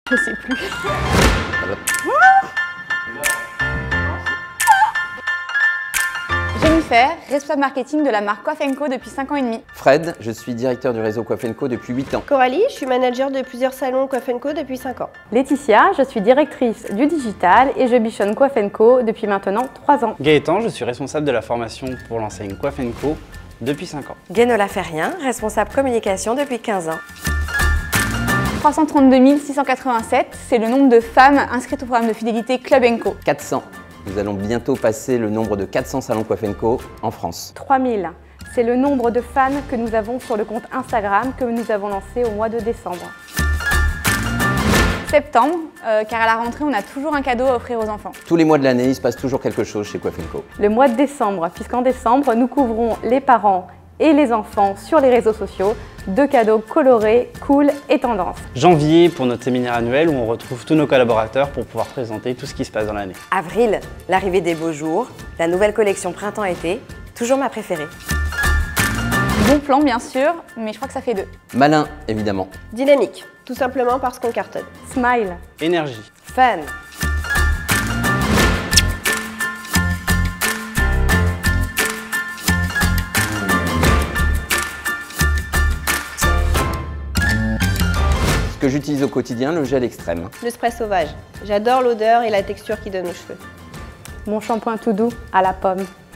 Je sais plus. Jennifer, responsable marketing de la marque Coiffe & Co depuis 5 ans et demi. Fred, je suis directeur du réseau Coiffe & Co depuis 8 ans. Coralie, je suis manager de plusieurs salons Coiffe & Co depuis 5 ans. Laetitia, je suis directrice du digital et je bichonne Coiffe & Co depuis maintenant 3 ans. Gaëtan, je suis responsable de la formation pour l'enseigne Coiffe & Co depuis 5 ans. Guénola Ferrien, responsable communication depuis 15 ans. 332 687, c'est le nombre de femmes inscrites au programme de fidélité Club & Co. 400. Nous allons bientôt passer le nombre de 400 salons Coiffe & Co en France. 3000, c'est le nombre de fans que nous avons sur le compte Instagram que nous avons lancé au mois de décembre. Septembre, car à la rentrée, on a toujours un cadeau à offrir aux enfants. Tous les mois de l'année, il se passe toujours quelque chose chez Coiffe & Co. Le mois de décembre, puisqu'en décembre, nous couvrons les parents et les enfants sur les réseaux sociaux de cadeaux colorés, cool et tendance. Janvier pour notre séminaire annuel où on retrouve tous nos collaborateurs pour pouvoir présenter tout ce qui se passe dans l'année. Avril, l'arrivée des beaux jours, la nouvelle collection printemps-été, toujours ma préférée. Bon plan, bien sûr, mais je crois que ça fait 2. Malin, évidemment. Dynamique, tout simplement parce qu'on cartonne. Smile, Énergie. Fun, Ce que j'utilise au quotidien, le gel extrême. Le spray sauvage. J'adore l'odeur et la texture qu'il donne aux cheveux. mon shampoing tout doux à la pomme.